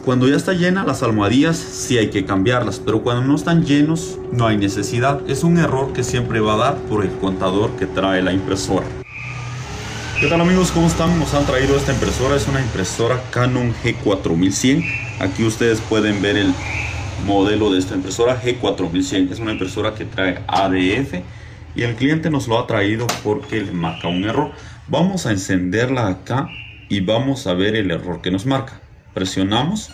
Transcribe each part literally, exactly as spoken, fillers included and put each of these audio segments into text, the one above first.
Cuando ya está llena las almohadillas sí hay que cambiarlas, pero cuando no están llenos no hay necesidad. Es un error que siempre va a dar por el contador que trae la impresora. ¿Qué tal amigos? ¿Cómo están? Nos han traído esta impresora. Es una impresora Canon G cuatro mil cien. Aquí ustedes pueden ver el modelo de esta impresora G cuatro mil cien. Es una impresora que trae A D F y el cliente nos lo ha traído porque le marca un error. Vamos a encenderla acá y vamos a ver el error que nos marca. Presionamos.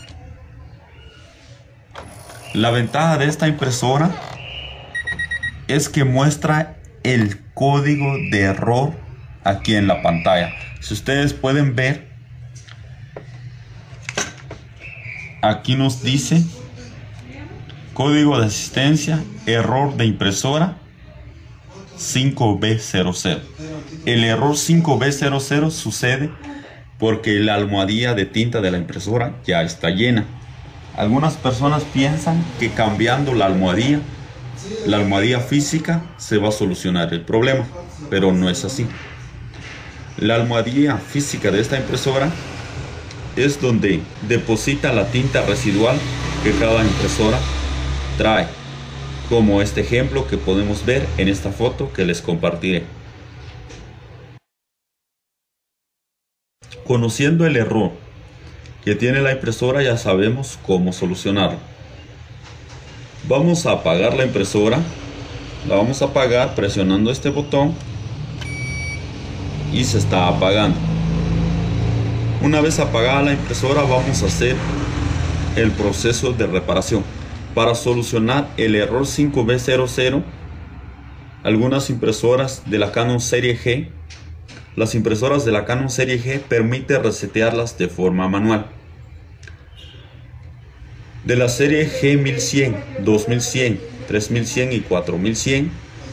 La ventaja de esta impresora es que muestra el código de error aquí en la pantalla. Si ustedes pueden ver, aquí nos dice código de asistencia, error de impresora cinco B cero cero. El error cinco B cero cero sucede porque la almohadilla de tinta de la impresora ya está llena. Algunas personas piensan que cambiando la almohadilla, la almohadilla física, se va a solucionar el problema, pero no es así. La almohadilla física de esta impresora es donde deposita la tinta residual que cada impresora trae, como este ejemplo que podemos ver en esta foto que les compartiré. Conociendo el error que tiene la impresora, ya sabemos cómo solucionarlo. Vamos a apagar la impresora. La vamos a apagar presionando este botón y se está apagando. Una vez apagada la impresora, vamos a hacer el proceso de reparación. Para solucionar el error cinco B cero cero, algunas impresoras de la Canon serie G, las impresoras de la Canon serie G permite resetearlas de forma manual. De la serie G mil cien, dos mil cien, tres mil cien y cuatro mil cien,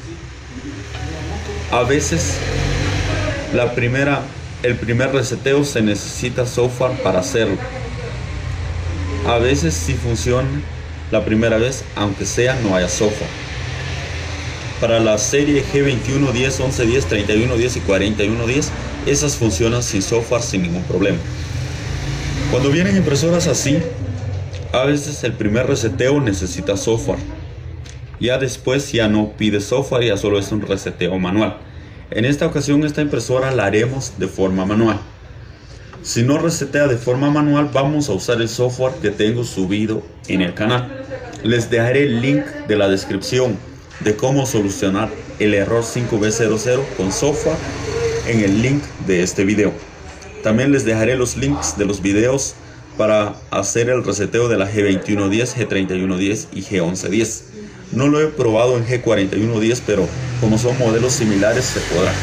a veces la primera, el primer reseteo se necesita software para hacerlo. A veces sí funciona la primera vez, aunque sea no haya software. Para la serie G veintiuno diez, once diez, treinta y uno diez y cuarenta y uno diez, esas funcionan sin software sin ningún problema. Cuando vienen impresoras así, a veces el primer reseteo necesita software. Ya después ya no pide software, ya solo es un reseteo manual. En esta ocasión esta impresora la haremos de forma manual. Si no resetea de forma manual, vamos a usar el software que tengo subido en el canal. Les dejaré el link de la descripción de cómo solucionar el error cinco B cero cero con software en el link de este video. También les dejaré los links de los videos para hacer el reseteo de la G veintiuno diez, G treinta y uno diez y G once diez. No lo he probado en G cuarenta y uno diez, pero como son modelos similares se podrá.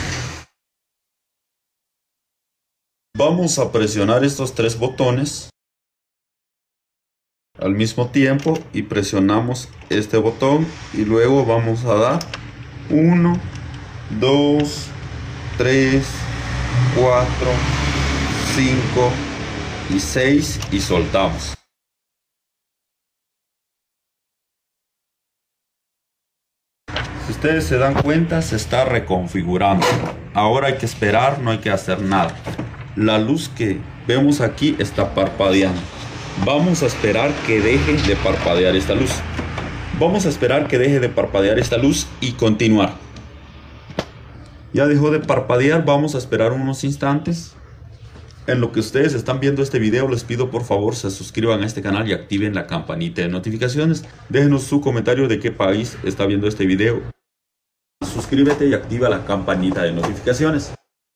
Vamos a presionar estos tres botones al mismo tiempo y presionamos este botón y luego vamos a dar uno, dos, tres, cuatro, cinco y seis y soltamos. Si ustedes se dan cuenta, se está reconfigurando. Ahora hay que esperar, no hay que hacer nada. La luz que vemos aquí está parpadeando. Vamos a esperar que deje de parpadear esta luz. Vamos a esperar que deje de parpadear esta luz y continuar. Ya dejó de parpadear, vamos a esperar unos instantes. En lo que ustedes están viendo este video, les pido por favor se suscriban a este canal y activen la campanita de notificaciones. Déjenos su comentario de qué país está viendo este video. Suscríbete y activa la campanita de notificaciones.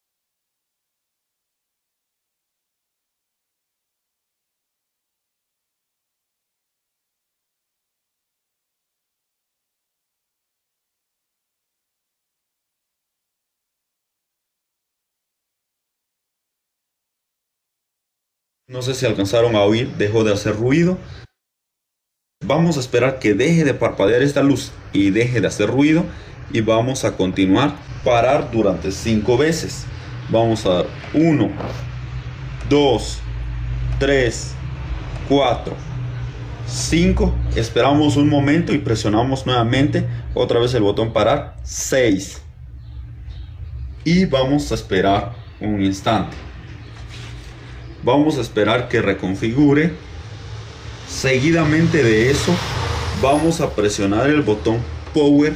No sé si alcanzaron a oír, dejó de hacer ruido. Vamos a esperar que deje de parpadear esta luz y deje de hacer ruido. Y vamos a continuar, parar durante cinco veces. Vamos a dar uno, dos, tres, cuatro, cinco. Esperamos un momento y presionamos nuevamente otra vez el botón parar. seis. Y vamos a esperar un instante. Vamos a esperar que reconfigure Seguidamente de eso, vamos a presionar el botón Power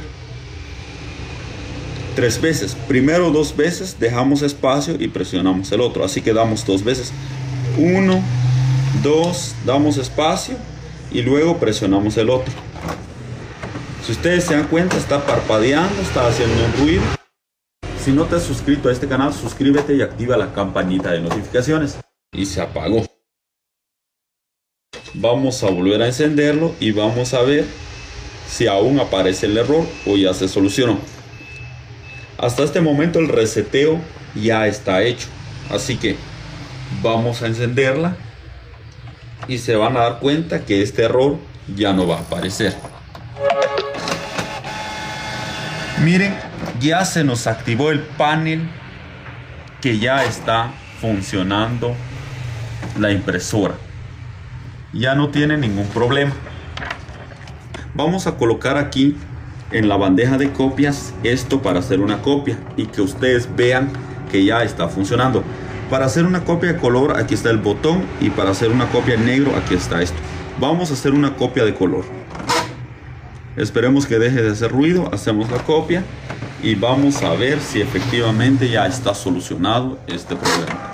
tres veces. Primero dos veces, dejamos espacio y presionamos el otro. Así que damos dos veces. Uno, dos, damos espacio y luego presionamos el otro. Si ustedes se dan cuenta, está parpadeando, está haciendo un ruido. Si no te has suscrito a este canal, suscríbete y activa la campanita de notificaciones. Y se apagó. Vamos a volver a encenderlo y vamos a ver si aún aparece el error o ya se solucionó. Hasta este momento el reseteo ya está hecho. Así que vamos a encenderla y se van a dar cuenta que este error ya no va a aparecer. Miren, ya se nos activó el panel que ya está funcionando la impresora. Ya no tiene ningún problema. Vamos a colocar aquí en la bandeja de copias esto para hacer una copia y que ustedes vean que ya está funcionando. Para hacer una copia de color, aquí está el botón, y para hacer una copia en negro, aquí está esto. Vamos a hacer una copia de color. Esperemos que deje de hacer ruido. Hacemos la copia y vamos a ver si efectivamente ya está solucionado este problema.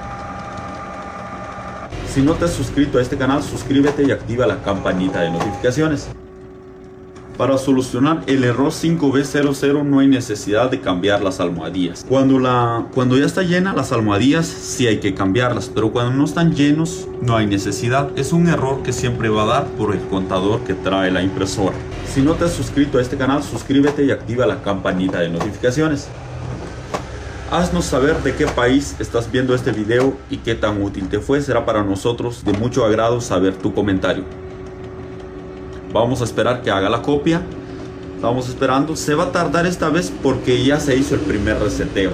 Si no te has suscrito a este canal, suscríbete y activa la campanita de notificaciones. Para solucionar el error cinco B cero cero no hay necesidad de cambiar las almohadillas. Cuando, la, cuando ya está llena las almohadillas sí hay que cambiarlas, pero cuando no están llenos no hay necesidad. Es un error que siempre va a dar por el contador que trae la impresora. Si no te has suscrito a este canal, suscríbete y activa la campanita de notificaciones. Haznos saber de qué país estás viendo este video y qué tan útil te fue. Será para nosotros de mucho agrado saber tu comentario. Vamos a esperar que haga la copia. Estamos esperando. Se va a tardar esta vez porque ya se hizo el primer reseteo.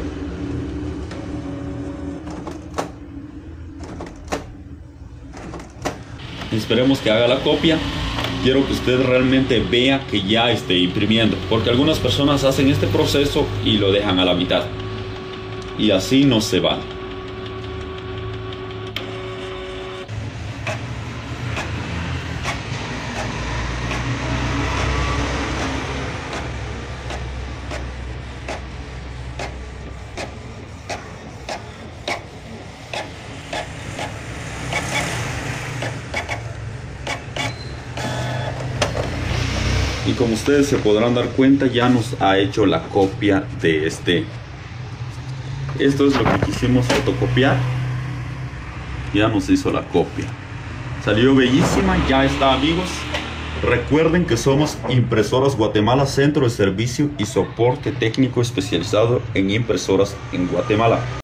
Esperemos que haga la copia. Quiero que usted realmente vea que ya esté imprimiendo, porque algunas personas hacen este proceso y lo dejan a la mitad. Y así no se va. Y como ustedes se podrán dar cuenta, ya nos ha hecho la copia de este. Esto es lo que quisimos fotocopiar. Ya nos hizo la copia. Salió bellísima, ya está, amigos. Recuerden que somos Impresoras Guatemala, centro de servicio y soporte técnico especializado en impresoras en Guatemala.